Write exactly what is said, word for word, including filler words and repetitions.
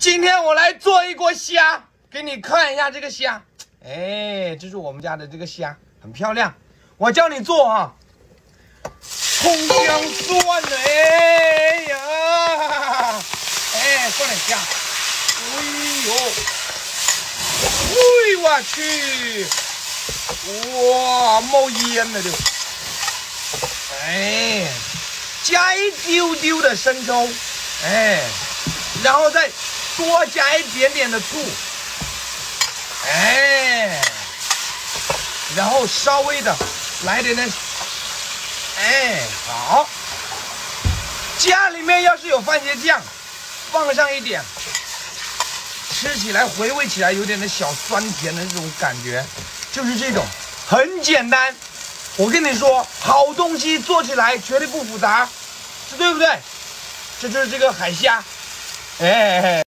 今天我来做一锅虾，给你看一下这个虾。哎，这是我们家的这个虾，很漂亮。我教你做啊，葱姜蒜的，哎呀，哎，放点虾。哎呦，哎我去，哇，冒烟了就。哎，加一丢丢的生抽，哎，然后再多加一点点的醋，哎，然后稍微的来点点，哎，好。家里面要是有番茄酱，放上一点，吃起来回味起来有点的小酸甜的这种感觉，就是这种，很简单。我跟你说，好东西做起来绝对不复杂，这对不对？这就是这个海虾，哎。